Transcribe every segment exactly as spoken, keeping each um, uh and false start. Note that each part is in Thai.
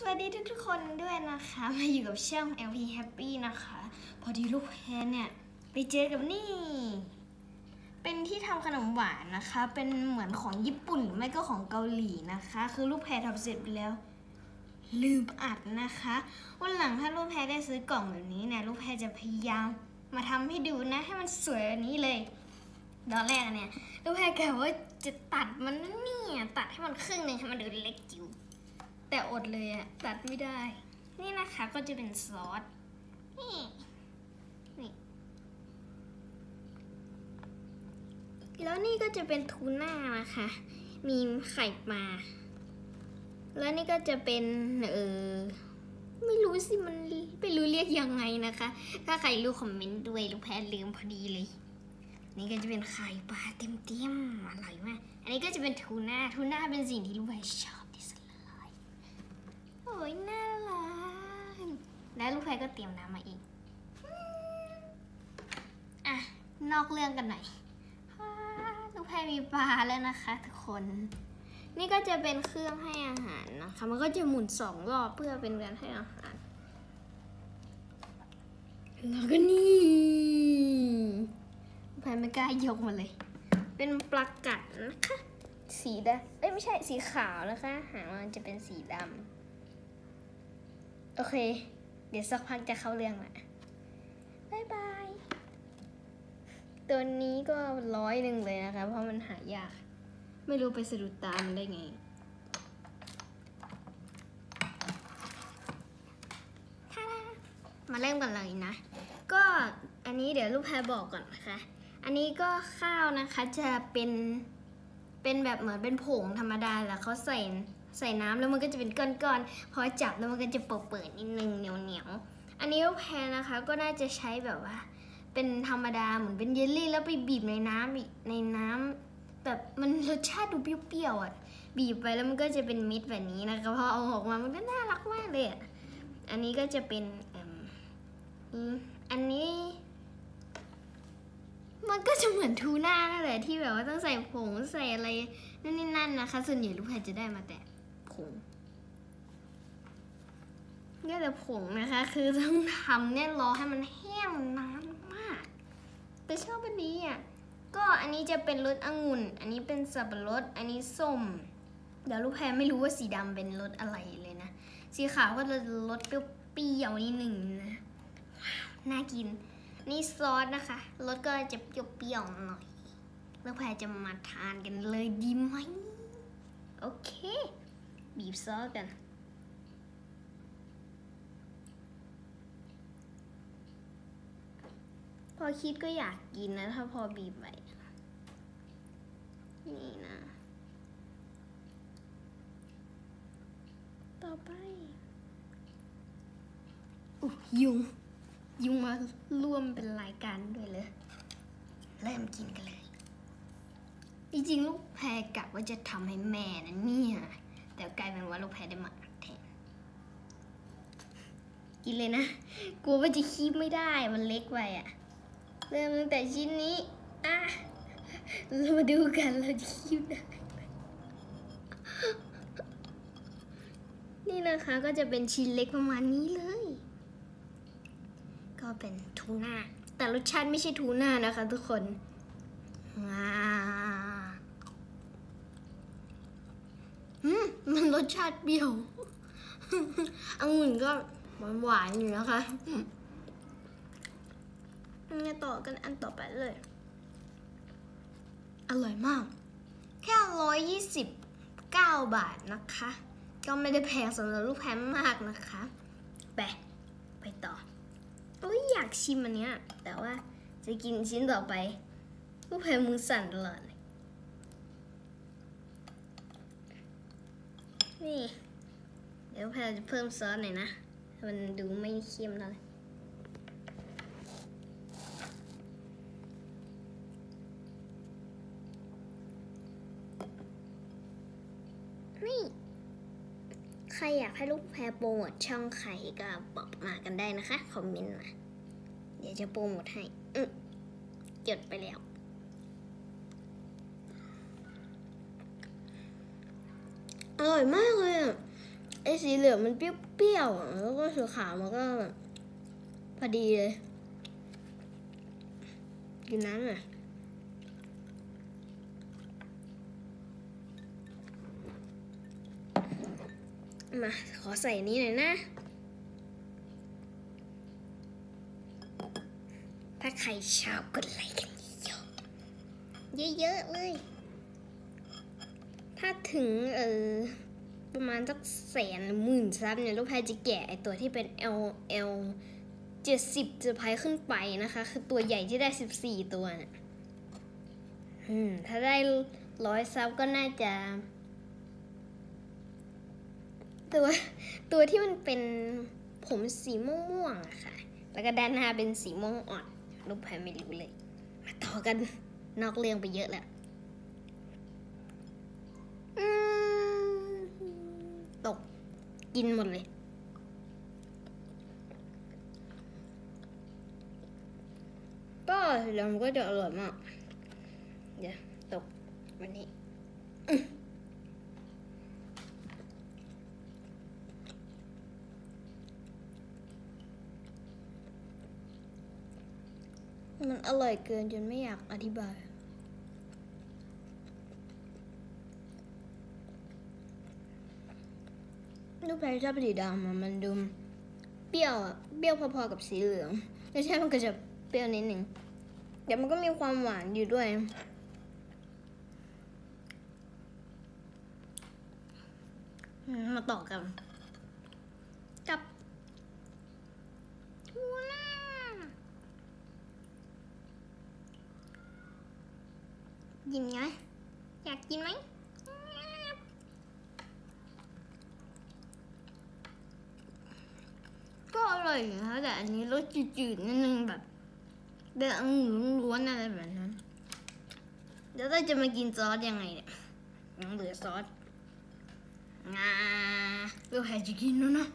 วัสดีทุกๆคนด้วยนะคะมาอยู่กับช่อง แอล พี Happy นะคะพอดีลูกแพรเนี่ยไปเจอกับนี่เป็นที่ทำขนมหวานนะคะเป็นเหมือนของญี่ปุ่นไม่ก็ของเกาหลีนะคะคือลูกแพรทำเสร็จไปแล้วลืมอัดนะคะวันหลังถ้าลูกแพรได้ซื้อกล่องแบบนี้เนี่ยลูกแพรจะพยายามมาทำให้ดูนะให้มันสวยแบบนี้เลยตอนแรกเนี่ยลูกแพรกะว่าจะตัดมันเนี่ยตัดให้มันครึ่งหนึ่งให้มันดูเล็กจิ๋วแต่อดเลยอะตัดไม่ได้นี่นะคะก็จะเป็นซอสนี่นี่แล้วนี่ก็จะเป็นทูน่านะคะมีไข่ปลาแล้วนี่ก็จะเป็นเออไม่รู้สิมันไม่รู้เรียกยังไงนะคะถ้าใครรู้คอมเมนต์ด้วยลูกแพรลืมพอดีเลยนี่ก็จะเป็นไข่ปลาเต็มๆอร่อยมากอันนี้ก็จะเป็นทูน่าทูน่าเป็นสิ่งที่ลูกแพรชอบที่สุดเลยโอ้ยน่ารักแล้วลูกแพรก็เตรียมน้ำมาอีกอ่ะนอกเรื่องกันหน่อยลูกแพรมีปลาแล้วนะคะทุกคนนี่ก็จะเป็นเครื่องให้อาหารนะคะมันก็จะหมุนสองรอบเพื่อเป็นการให้อาหารแล้วก็นี่แพรไม่กล้ายกมาเลยเป็นปลากัดนะคะสีดำเอ้ยไม่ใช่สีขาวนะคะหางมันจะเป็นสีดำโอเคเดี๋ยวสักพักจะเข้าเรื่องละบ๊ายบายตัวนี้ก็ร้อยหนึ่งเลยนะคะเพราะมันหายากไม่รู้ไปสะดุดตามันได้ไงมาเริ่มกันเลยนะก็อันนี้เดี๋ยวลูกแพรบอกก่อนนะคะอันนี้ก็ข้าวนะคะจะเป็นเป็นแบบเหมือนเป็นผงธรรมดาแล้วเขาใส่ใส่น้ำแล้วมันก็จะเป็นก้อนๆพอจับแล้วมันก็จะเปิดๆนิดนึงเหนียวๆอันนี้ลูกแพรนะคะก็น่าจะใช้แบบว่าเป็นธรรมดาเหมือนเป็นเยลลี่แล้วไปบีบในน้ำอีกในน้ำแบบมันรสชาติดูเปรี้ยวๆอ่ะบีบไปแล้วมันก็จะเป็นเม็ดแบบนี้นะคะพอเอาออกมามันก็น่ารักมากเลยอ่ะอันนี้ก็จะเป็นอันนี้มันก็จะเหมือนทูน่านั่นแหละที่แบบว่าต้องใส่ผงใส่อะไรนั่นนี่นั่นนะคะส่วนใหญ่ลูกแพรจะได้มาแต่ผงนี่แต่ผงนะคะคือต้องทำเนี่ยรอให้มันแห้งนานมากแต่ชอบอันนี้อ่ะก็อันนี้จะเป็นรสองุ่นอันนี้เป็นสับปะรดอันนี้ส้มเดี๋ยวลูกแพรไม่รู้ว่าสีดำเป็นรสอะไรเลยนะสีขาวก็จะรสเปรี้ยวๆนิดหนึ่งนะน่ากินนี่ซอสนะคะรสก็จะเปรี้ยวๆหน่อยลูกแพรจะมาทานกันเลยดีไหมโอเคบีบซอสกันพอคิดก็อยากกินนะถ้าพอบีบไปนี่นะต่อไปอุ๊ยยุงยุงมาร่วมเป็นรายการด้วยเลยเริ่มกินกันเลยจริงๆลูกแพรกะว่าจะทำให้แม่นะเนี่ยแต่กลายเป็นว่าลูกแพรได้มาแทนกินเลยนะกลัวว่าจะคีบไม่ได้มันเล็กไปอ่ะเริ่มตั้งแต่ชิ้นนี้อ่ะเรามาดูกันเราจะคีบได้นี่นะคะก็จะเป็นชิ้นเล็กประมาณนี้เลยก็เป็นทูน่าแต่รสชาติไม่ใช่ทูน่านะคะทุกคนอืมมันรสชาติเปรี้ยวองุ่นก็หวานๆอยู่นะคะมาต่อกันอันต่อไปเลยอร่อยมากแค่ร้อยยี่สิบเก้าบาทนะคะก็ไม่ได้แพงสำหรับลูกแพรมากนะคะไปไปต่อโอ้ยอยากชิมอันเนี้ยแต่ว่าจะกินชิ้นต่อไปลูกแพรมือสั่นตลอดเลยนี่เดี๋ยวแพรจะเพิ่มซอสหน่อยนะมันดูไม่เค็มเลยนี่ใครอยากให้ลูกแพรโปรโมทช่องใครก็บอกมากันได้นะคะคอมเมนต์มาเดี๋ยวจะโปรโมทให้อืมจดไปแล้วอร่อยมากเลยอ่ะไอ้สีเหลืองมันเปรี้ยวๆแล้วก็สีขาวมันก็พอดีเลยกินน้ำหน่อยมาขอใส่นี้หน่อยนะถ้าใครชอบกดไลค์กันเยอะๆเลยถ้าถึงเออประมาณสักแสนหรือหมื่นซับเนี่ยลูกแพรจะแกะไอตัวที่เป็น L L เจ็ดสิบจะพายขึ้นไปนะคะคือตัวใหญ่ที่ได้สิบสี่ตัวเนี่ยอืมถ้าได้ร้อยซับก็น่าจะตัวตัวที่มันเป็นผมสีม่วงๆอะค่ะแล้วก็ด้านหน้าเป็นสีม่วงอ่อนลูกแพรไม่รู้เลยมาต่อกันนอกเรื่องไปเยอะแล้วตกกินหมดเลยก็แล้วมันก็จะอร่อยมากเดี๋ยวตกวันนี้มันอร่อยเกินจนไม่อยากอธิบายลูกแพรชอบสีดำมันดูเปรี้ยวอ่ะเปรี้ยวพอๆกับสีเหลืองไม่ใช่มันก็จะเปรี้ยวนิดหนึ่งแต่มันก็มีความหวานอยู่ด้วยมาต่อกันกับทูน่ากินไหมอยากกินไหมก็อร่อยนะแต่อันนี้รสจืดๆนิดนึงแบบเดือดองุ่นล้วนอะไรแบบนั้นเดี๋ยวเราจะมากินซอสยังไงเนี่ยยังเหลือซอสงาลูกแพรจะกินแล้วนะ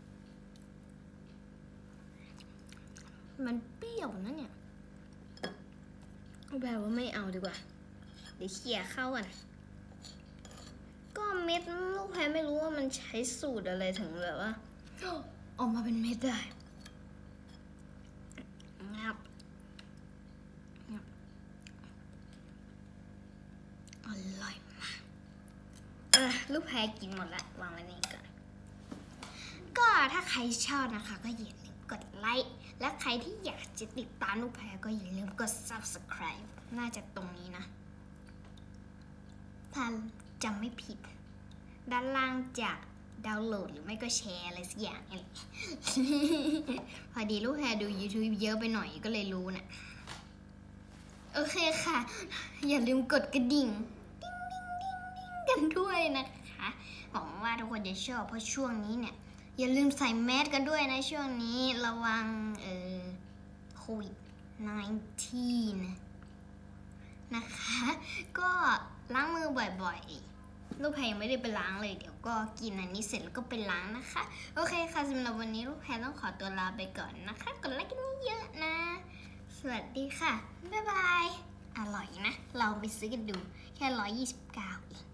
มันเปรี้ยวนะเนี่ยลูกแพรว่าไม่เอาดีกว่าเดี๋ยวเขี่ยเข้ากันก็เม็ดลูกแพรไม่รู้ว่ามันใช้สูตรอะไรถึงแบบว่าออกมาเป็นเม็ดได้งับงับอร่อยมากเออลูกแพรกินหมดละวางไว้นี่ก่อนก็ถ้าใครชอบนะคะก็อย่าลืมกดไลค์และใครที่อยากจะติดตามลูกแพรก็อย่าลืมกด ซับสไครบ์ น่าจะตรงนี้นะถ้าจำไม่ผิดด้านล่างจากดาวน์โหลดหรือไม่ก็แชร์อะไรสักอย่างนี่พอดีลูกแพรดู YouTube เยอะไปหน่อยก็เลยรู้นะโอเคค่ะอย่าลืมกดกระดิ่งดิ้งดิ้งดิ้งดิ้งกันด้วยนะคะหวังว่าทุกคนจะชอบเพราะช่วงนี้เนี่ยอย่าลืมใส่แมสกันด้วยนะช่วงนี้ระวังเอ่อโควิดสิบเก้า นะคะก็ล้างมือบ่อยๆลูกแพรยังไม่ได้ไปล้างเลยเดี๋ยวก็กินอันนี้เสร็จแล้วก็ไปล้างนะคะโอเคค่ะสำหรับวันนี้ลูกแพรต้องขอตัวลาไปก่อนนะคะกดไลค์กันเยอะๆนะสวัสดีค่ะบ๊ายบายอร่อยนะเราไปซื้อกันดูแค่หนึ่งร้อยยี่สิบเก้าเอง